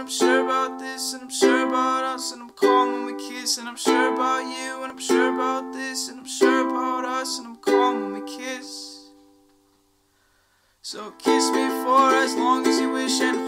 I'm sure about this, and I'm sure about us, and I'm calm when we kiss, and I'm sure about you, and I'm sure about this, and I'm sure about us, and I'm calm when we kiss. So kiss me for as long as you wish, and